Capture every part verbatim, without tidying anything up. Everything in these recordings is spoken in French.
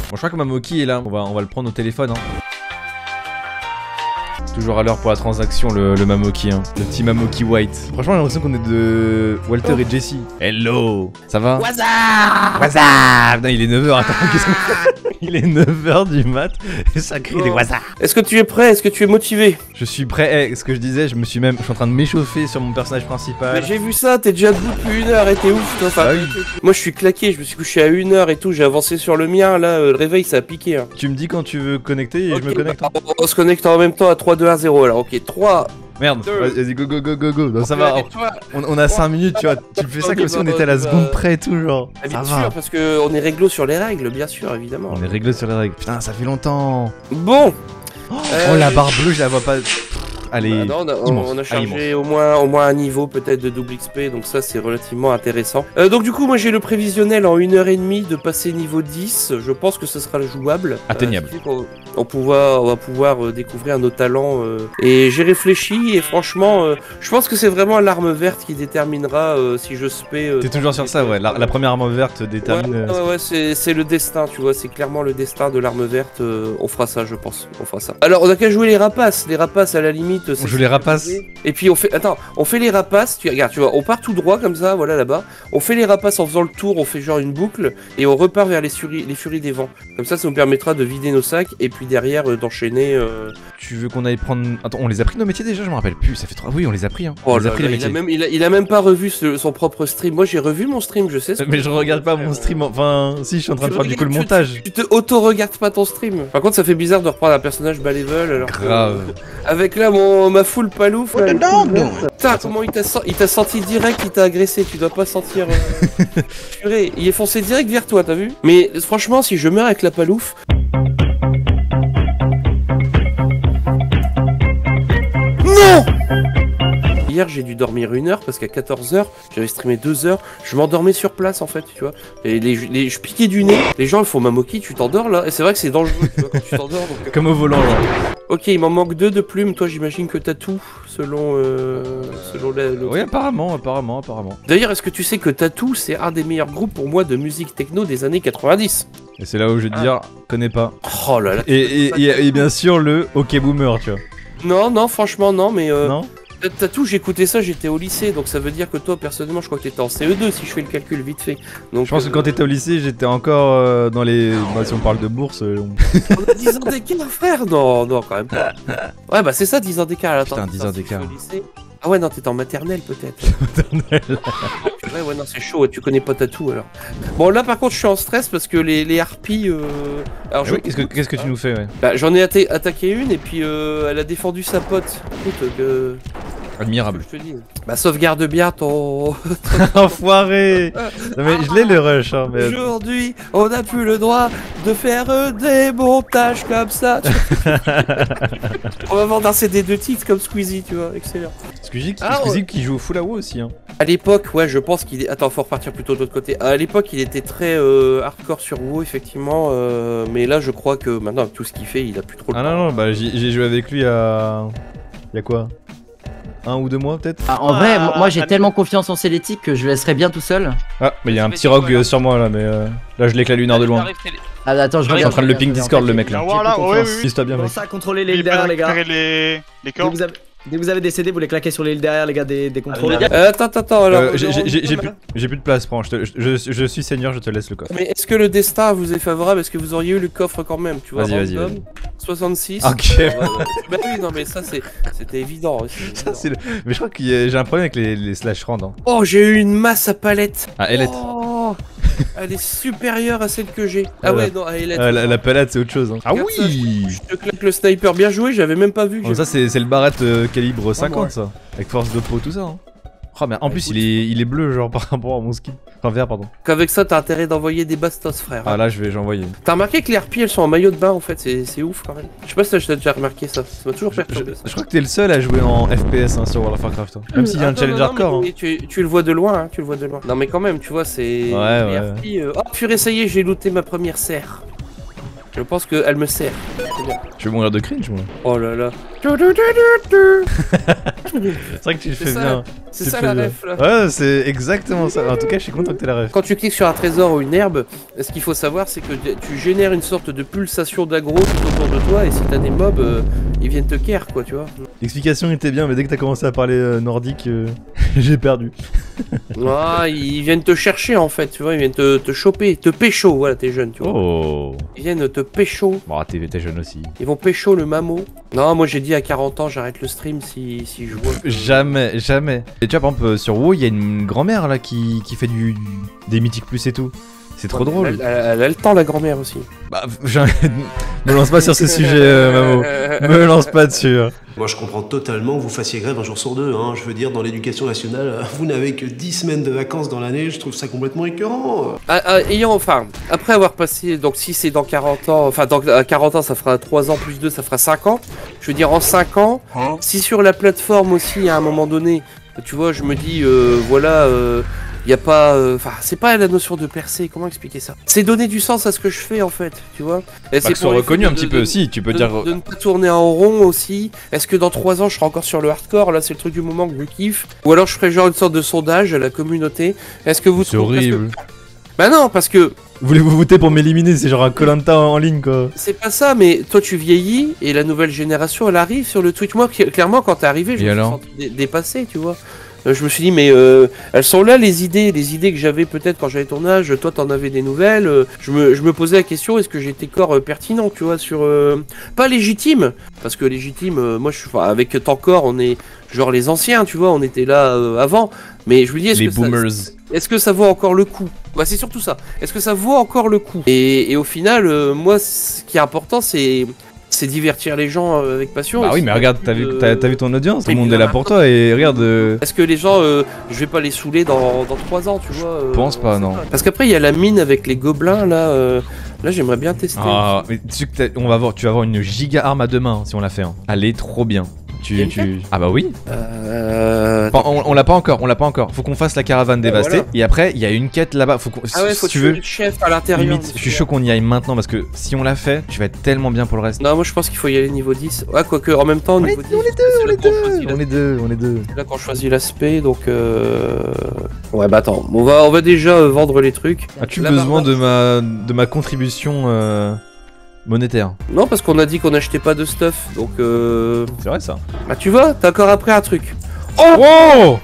je crois que Mamoki est là. On va, on va le prendre au téléphone. Hein. Toujours à l'heure pour la transaction, le, le Mamoki, hein. Le petit Mamoki White. Franchement, j'ai l'impression qu'on est de Walter oh. et Jesse. Hello. Ça va? What's up? What's up? Putain, il est neuf heures, attends, qu'est-ce qu'on fait? Il est neuf heures du mat et ça crie oh. des what's up. Est-ce que tu es prêt? Est-ce que tu es motivé? Je suis prêt, hey, ce que je disais, je me suis même, je suis en train de m'échauffer sur mon personnage principal. Mais j'ai vu ça, t'es déjà debout depuis une heure et t'es ouf toi. Enfin, ah oui. Moi je suis claqué, je me suis couché à une heure et tout, j'ai avancé sur le mien, là, euh, le réveil ça a piqué. Hein. Tu me dis quand tu veux connecter et okay, je me connecte. Bah, on, on se connecte en même temps à trois, deux, un, zéro, alors ok, trois. Merde, vas-y, go go go go go. Non, ça va, on, on a cinq minutes, tu vois. Tu fais ça comme si on était à la seconde près, toujours. Ah, bien sûr, parce qu'on est réglo sur les règles, bien sûr, évidemment. On est réglo sur les règles. Putain, ça fait longtemps. Bon. Oh, euh... la barre bleue, je la vois pas. Allez, bah non, on, a, on a chargé au moins, au moins un niveau peut-être de double X P, donc ça c'est relativement intéressant. Euh, donc du coup moi j'ai le prévisionnel en une heure et demie de passer niveau dix, je pense que ce sera jouable. Atteignable. Euh, on, on, pouvoir, on va pouvoir euh, découvrir nos talents. Euh, et j'ai réfléchi et franchement, euh, je pense que c'est vraiment l'arme verte qui déterminera euh, si je spé... Euh, T'es toujours sur ça, ouais, la, la première arme verte détermine... Ouais, euh, ouais, ouais c'est le destin, tu vois, c'est clairement le destin de l'arme verte, euh, on fera ça je pense, on fera ça. Alors on a qu'à jouer les rapaces, les rapaces à la limite... On joue les rapaces. Et puis on fait, attends, on fait les rapaces, tu regardes, tu vois, on part tout droit comme ça, voilà là-bas. On fait les rapaces en faisant le tour, on fait genre une boucle et on repart vers les, furies, les furies des vents. Comme ça, ça nous permettra de vider nos sacs et puis derrière euh, d'enchaîner. Euh... Tu veux qu'on aille prendre... Attends, on les a pris nos métiers déjà, je me rappelle plus, ça fait trois... Oui, on les a pris, hein. Oh on les là a pris là, les il, métiers. a même, il, a, il a même pas revu ce, son propre stream. Moi j'ai revu mon stream, je sais. Ce Mais je regarde pas mon stream, enfin, si, je suis en train de faire du coup le montage. Tu, tu te auto-regardes pas ton stream. Par contre, ça fait bizarre de reprendre un personnage bas level alors. Grave. Que, avec là mon ma full palouf. Là, putain, comment il t'a il t'a senti direct, il t'a agressé, tu dois pas sentir. Euh... Purée, il est foncé direct vers toi, t'as vu? Mais franchement, si je meurs avec la palouf. Non! Hier j'ai dû dormir une heure parce qu'à quatorze heures, j'avais streamé deux heures, je m'endormais sur place en fait, tu vois. Et les, les, je piquais du nez, les gens ils font Mamoki, tu t'endors là, et c'est vrai que c'est dangereux, tu vois, quand tu t'endors. Donc... Comme au volant là. Ok, il m'en manque deux de plumes, toi j'imagine que t'as tout, selon... Euh, selon la, le... Oui apparemment, apparemment, apparemment. D'ailleurs, est-ce que tu sais que Tattoo c'est un des meilleurs groupes pour moi de musique techno des années quatre-vingt-dix? Et c'est là où je vais te dire, connais pas. Oh là là. Et, et, et, et bien sûr le OK Boomer, tu vois. Non, non, franchement non, mais... Euh... Non. Tattoo, j'écoutais ça, j'étais au lycée, donc ça veut dire que toi, personnellement, je crois que t'étais en C E deux si je fais le calcul vite fait. Donc, je pense euh... que quand t'étais au lycée, j'étais encore euh, dans les... Bah, si on parle de bourse... Euh, on... on a dix ans d'écart, frère. Non, non, quand même pas. Ouais, bah c'est ça, dix ans d'écart. Putain, dix ans d'écart. Ah ouais, non, t'étais en maternelle, peut-être. Maternelle. Ouais, ouais, non, c'est chaud, tu connais pas Tattoo, alors. Bon, là, par contre, je suis en stress parce que les, les harpies... Euh... Alors, ah oui, qu'est-ce que, qu'est-ce que tu nous fais, ouais? Bah, j'en ai atta attaqué une, et puis euh, elle a défendu sa pote. Écoute, euh... admirable. Je te dis. Bah sauvegarde bien ton... Enfoiré. Non mais je l'ai le rush hein, mais... Aujourd'hui, on n'a plus le droit de faire des montages comme ça. On va vendre un C D de titres comme Squeezie, tu vois, excellent. Squeezie, ah, Squeezie ouais. Qui joue au full A W O aussi hein. À l'époque, ouais, je pense qu'il est... Attends, faut repartir plutôt de l'autre côté. À l'époque, il était très euh, hardcore sur WoW, effectivement. Euh, mais là, je crois que maintenant, avec tout ce qu'il fait, il a plus trop le Ah non, non, bah j'ai joué avec lui à... Il y a quoi? Un ou deux mois peut-être. Ah, en vrai, ah, moi j'ai ah, tellement confiance en Célétique que je laisserai bien tout seul. Ah, mais il y a un petit rogue euh, sur moi là, mais euh, là je l'éclate la lunaire de loin. Ah, attends, je suis en train de le ping Discord le mec là. Voilà, ouais, oui, oui. bien, mec. Ça, contrôler les îles derrière, les gars. Les, les corps. Dès que vous avez des C D, vous les claquez sur les îles derrière, les gars, des, des contrôles. Euh, attends, attends, alors. Euh, J'ai plus, plus de place, prends. Je, te, je, je, je suis seigneur, je te laisse le coffre. Mais est-ce que le destin vous est favorable? Est-ce que vous auriez eu le coffre quand même? Tu vois, vas-y, vas-y. soixante-six. Ok. Ouais, ouais. Bah oui, non, mais ça, c'était évident aussi. Ça, le... Mais je crois que j'ai un problème avec les, les slash rand. Hein. Oh, j'ai eu une masse à palette. Ah, elle est. Oh, elle est supérieure à celle que j'ai. Ah ouais, non, elle est. Ah, la, la palette, c'est autre chose. Hein. Ah oui ça, je, je te claque le sniper, bien joué, j'avais même pas vu. Oh, ça, c'est le barrette euh, calibre cinquante, oh, ça. Avec force de peau, tout ça. Hein. Oh, mais en ouais, plus, écoute, il est, il est bleu, genre par rapport à mon skin. Enfin, vert, pardon. Qu'avec ça, t'as intérêt d'envoyer des bastos, frère. Ah, là, je vais j'envoyer. T'as remarqué que les harpies, elles sont en maillot de bain, en fait, c'est ouf quand même. Je sais pas si t'as déjà remarqué ça. Ça m'a toujours perturbé. Je, je crois que t'es le seul à jouer en F P S hein, sur World of Warcraft. Hein. Même s'il y a un challenge hardcore. Hein. Tu, tu le vois de loin, hein, tu le vois de loin. Non, mais quand même, tu vois, c'est. Ouais, les ouais. harpies. Euh... Oh, purée, ça y est, j'ai looté ma première serre. Je pense qu'elle me sert. Je vais mourir de cringe, moi. Oh là là. C'est vrai que tu le C'est fais ça, bien. C'est Tu ça le la fais ref là. bien. Ouais, c'est exactement ça. En tout cas, je suis content que t'aies la ref. Quand tu cliques sur un trésor ou une herbe, ce qu'il faut savoir, c'est que tu génères une sorte de pulsation d'aggro tout autour de toi, et si t'as des mobs, euh, ils viennent te care, quoi, tu vois. L'explication était bien, mais dès que t'as commencé à parler euh, nordique, euh, j'ai perdu. Ah, ils viennent te chercher en fait, tu vois, ils viennent te, te choper, te pécho, voilà, t'es jeune, tu vois. Oh. Ils viennent te pécho, Bon, t'es t'es jeune aussi. ils vont pécho le mamo. Non, moi j'ai dit à quarante ans, j'arrête le stream si, si je vois. que- Jamais, jamais. Et tu vois, par exemple, euh, sur WoW, il y a une grand-mère là qui, qui fait du, des mythiques plus et tout. C'est trop drôle. Elle, elle- elle a le temps, la grand-mère aussi. Bah, j'ai- me lance pas sur ce sujet, euh, Mamo. Me lance pas dessus. hein. Moi, je comprends totalement que vous fassiez grève un jour sur deux. Hein. Je veux dire, dans l'éducation nationale, vous n'avez que dix semaines de vacances dans l'année. Je trouve ça complètement écœurant. Ah, ah, ayant, enfin, après avoir passé, donc si c'est dans quarante ans, enfin, dans à quarante ans, ça fera trois ans plus deux, ça fera cinq ans. Je veux dire, en cinq ans, si sur la plateforme aussi, à un moment donné, tu vois, je me dis, euh, voilà, euh, y a pas, enfin, euh, c'est pas la notion de percer, comment expliquer ça? C'est donner du sens à ce que je fais, en fait, tu vois. Et Bah, que ce soit pour reconnu de- un petit de- peu de- aussi, tu peux de, dire. de ne pas tourner en rond aussi. Est-ce que dans trois ans je serai encore sur le hardcore? Là c'est le truc du moment que je kiffe. Ou alors je ferai genre une sorte de sondage à la communauté. Est-ce que vous C'est trouvez- parce que- horrible. Bah non, parce que Voulez-vous voter pour m'éliminer? C'est genre un Koh-Lanta en ligne quoi. c'est pas ça, mais toi tu vieillis et la nouvelle génération elle arrive sur le Twitch. Moi cl- clairement quand t'es arrivé je Et me suis alors senti dé- dépassé, tu vois. Euh, Je me suis dit mais euh, elles sont là les idées, les idées que j'avais peut-être quand j'avais ton âge, toi t'en avais des nouvelles, euh, je, me, je me posais la question est-ce que j'étais corps euh, pertinent, tu vois, sur... euh, pas légitime, parce que légitime, euh, moi je suis... Enfin, avec Tancor on est genre les anciens, tu vois, on était là euh, avant, mais je me dis est-ce Les que ça- boomers. est-ce que ça vaut encore le coup? Bah c'est surtout ça, est-ce que ça vaut encore le coup? et, et au final, euh, moi ce qui est important c'est... c'est divertir les gens euh, avec passion. Bah et oui, c'est mais pas regarde, plus t'as vu, de- t'as, t'as vu ton audience, tout le Mais monde est là pour toi et regarde. euh, Est-ce que les gens, euh, je vais pas les saouler dans, dans trois ans, tu vois euh, Pense pas, on sait non. Parce qu'après, il y a la mine avec les gobelins, là. euh, là, j'aimerais bien tester. Ah, mais tu sais que t'as- on va voir, tu vas avoir une giga arme à deux mains si on la fait. Hein. Elle est trop bien. Tu, Il y a une tu... Ah bah oui. Euh... Enfin, on, on l'a pas encore, on l'a pas encore. Faut qu'on fasse la caravane dévastée. voilà. Et après, il y a une quête là-bas. Faut qu'on... Ah ouais, si faut tu tuer veux. le chef à l'intérieur. Limite, je suis chaud qu'on y aille maintenant parce que si on l'a fait, tu vas être tellement bien pour le reste. Non, moi je pense qu'il faut y aller niveau dix. Ouais, quoique en même temps, On est- niveau dix. on est deux, c'est on là est qu'on deux, choisit la- on est deux, on est deux. c'est là qu'on choisit l'aspect, donc. Euh... Ouais, bah attends, on va, on va déjà euh, vendre les trucs. As-tu La besoin barbare- de ma, de ma contribution euh, monétaire? Non, parce qu'on a dit qu'on achetait pas de stuff, donc. Euh... C'est vrai ça. Bah, tu vois, t'as encore appris un truc. Oh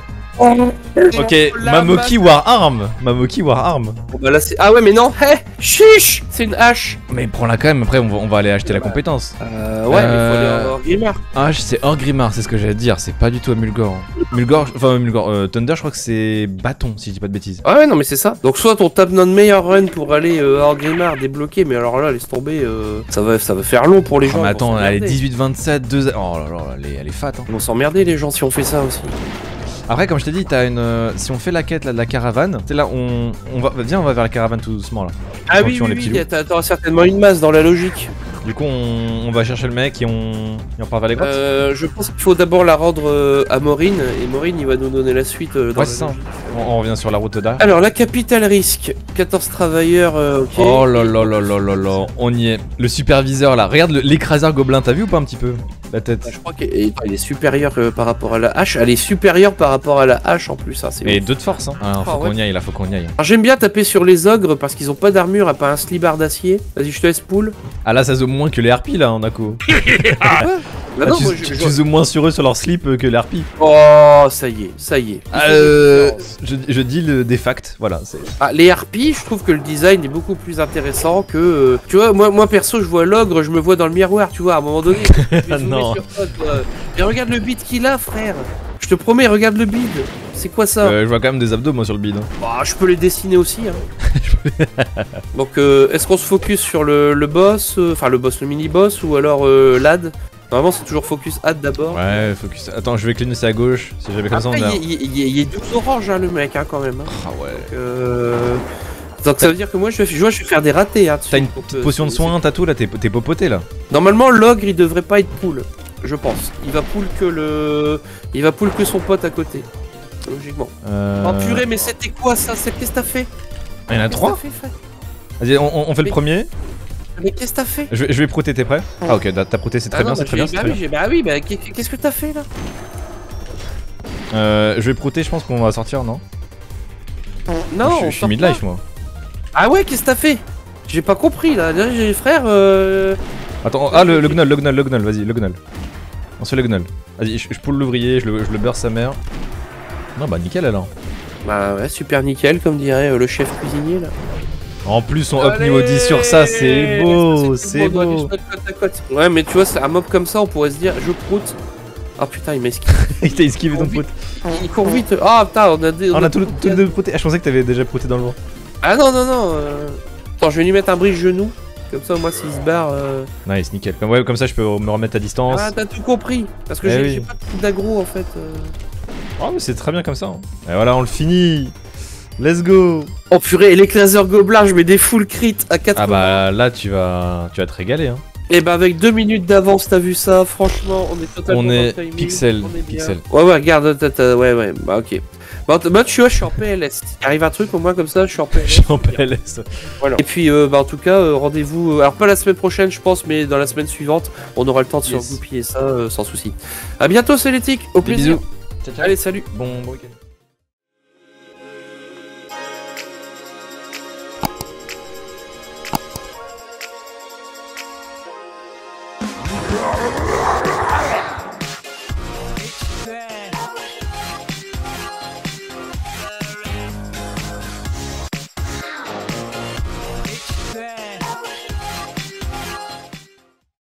Ok, La Mamoki War Arm. Mamoki War Arm. Bon, bah là c'est. Ah ouais, mais non, hé, chiche, c'est une hache. Mais prends-la quand même, après on va, on va aller acheter la Ouais. compétence. Euh, ouais, mais Euh, il faut aller en Grimard. Ah, c'est Orgrimmar, c'est ce que j'allais dire, c'est pas du tout à Mulgore. Mulgore, enfin Mulgore, euh, Thunder, je crois que c'est bâton, si je dis pas de bêtises. Ah ouais, non, mais c'est ça. Donc, soit on tape notre meilleur run pour aller euh, hors Grimard débloqué, mais alors là, laisse tomber, euh, ça, va, ça va faire long pour les Oh, gens. mais ils vont attends, elle est s'emmerder. dix-huit vingt-sept, deux... Oh là là, elle est, elle est fat. Hein. Ils vont s'emmerder les gens si on fait ça aussi. Après, comme je t'ai dit, t'as une. euh, si on fait la quête là, de la caravane, c'est là, on, on va. Viens, on va vers la caravane tout doucement là. Ah En oui, tuant oui, les petits oui, loups. t'as- t'auras certainement une masse dans la logique. Du coup, on, on va chercher le mec et on. Et on part vers les grottes. Euh, je pense qu'il faut d'abord la rendre euh, à Maureen, et Maureen il va nous donner la suite euh, dans Ouais, la c'est ça. logique. On, on revient sur la route d'A. Alors, la capitale risque, quatorze travailleurs, euh, ok. Oh là là là là là là, on y est. Le superviseur là, regarde le- l'écraseur gobelin, t'as vu ou pas un petit peu la tête? Je crois qu'il est, il est supérieur euh, par rapport à la hache. Elle est supérieure par rapport à la hache en plus. Hein, c'est Et ouf. deux de force, hein. Ah, faut Ah, qu'on ouais. y aille là, faut qu'on y aille. Alors, j'aime bien taper sur les ogres parce qu'ils ont pas d'armure à part un slibard d'acier. Vas-y, je te laisse poule. Ah là, ça zoome moins que les harpies là, en Ako. Bah Ah, non, tu, moi, tu- je- tu je- zoomes moins sur eux sur leur slip euh, que les harpies. Oh, ça y est, ça y est. Il faut Euh, des différences. je, je dis le, des facts, voilà. c'est- Ah, les harpies, je trouve que le design est beaucoup plus intéressant que. euh, tu vois, moi, moi perso, je vois l'ogre, je me vois dans le miroir, tu vois, à un moment donné. je vais zoomer Non. sur toi, toi. Et regarde le bide qu'il a, frère. Je te promets, regarde le bide. C'est quoi ça? Euh, je vois quand même des abdos moi sur le bide. hein. Bah, je peux les dessiner aussi. Hein. Donc, euh, est-ce qu'on se focus sur le, le boss, euh, enfin le boss, le mini-boss, ou alors euh, l'ad? Normalement, c'est toujours focus ad d'abord. Ouais, focus. Attends, je vais clignoter à gauche. Si j'avais comme ça, on Après, a. il y, il y- il y a douze oranges, hein, le mec, hein, quand même. Hein. Ah ouais. Euh... Donc, ça veut dire que moi, je vais, je vois, je vais faire des ratés. Hein, dessus. T'as une Donc, petite euh, potion de c'est- soin, t'as tout là, t'es t'es popoté là. c'est- Normalement, l'ogre, il devrait pas être pool, je pense. Il va pool que le. Il va pool que son pote à côté. Logiquement. Euh... Oh purée, mais c'était quoi ça? C'est- Qu'est-ce que t'as fait? Il y en a Qu'est-ce que trois. t'as fait, frère Vas-y, on, on- on fait le Mais- premier. Mais qu'est-ce que t'as fait? Je vais, je vais proter, t'es prêt? Ah ok, t'as t'as proté, c'est très Ah bien, non, c'est bah, très bien, j'ai- c'est bah très oui, bien. j'ai- bah oui, bah qu'est- qu'est-ce que t'as fait là? Euh, je vais prouter, je pense qu'on va sortir, non? Non, Je, on je suis sort mid-life pas. moi. Ah ouais, qu'est-ce que t'as fait? J'ai pas compris là. Là, j'ai frère. Euh... Attends, ah le, le gnoll, le gnoll, le gnoll, vas-y, le gnoll. On se fait le gnoll. Vas-y, je, je pull l'ouvrier, je le, je le beurre sa mère. Non bah nickel alors. Bah ouais, super nickel, comme dirait euh, le chef cuisinier là. En plus on up niveau dix sur ça, c'est beau, Ça, c'est beau, beau. côte à côte. Ouais, mais tu vois, c'est un mob comme ça, on pourrait se dire, je proute. Ah putain, il m'a esquivé. Il t'a esquivé ton pote. Il court vite. Ah putain, on a des. Ah, on a tout le tout le deux prouté. Ah, je pensais que t'avais déjà prouté dans le vent. Ah non, non, non. euh... Attends, je vais lui mettre un brise genou. Comme ça, moi, s'il se barre. Euh... Nice, nickel. Comme, ouais, comme ça je peux me remettre à distance. Ah, t'as tout compris. Parce que Eh j'ai oui. j'ai pas de coup d'aggro en fait. euh. Oh mais c'est très bien comme ça. Hein. Et voilà, on le finit. Let's go. Oh purée, et l'éclaser gobelin, je mets des full crit à quatre. Ah bah là tu vas tu vas te régaler hein. Et bah avec deux minutes d'avance, t'as vu ça, franchement, on est totalement On dans est le timing, pixel, on est bien. pixel. Ouais, ouais, regarde, t'as- t'as- ouais, ouais, bah ok. Bah, t- bah, tu vois, je suis en P L S. Il arrive un truc, au moins comme ça, je suis en P L S. Je suis en P L S. Voilà. Et puis, euh, bah en tout cas, euh, rendez-vous, euh, alors pas la semaine prochaine, je pense, mais dans la semaine suivante, on aura le temps de se Yes. regoupiller ça euh, sans souci. À bientôt, Célétique, au Des plaisir. bisous. Ciao, ciao. Allez, salut. Bon, bon week-end.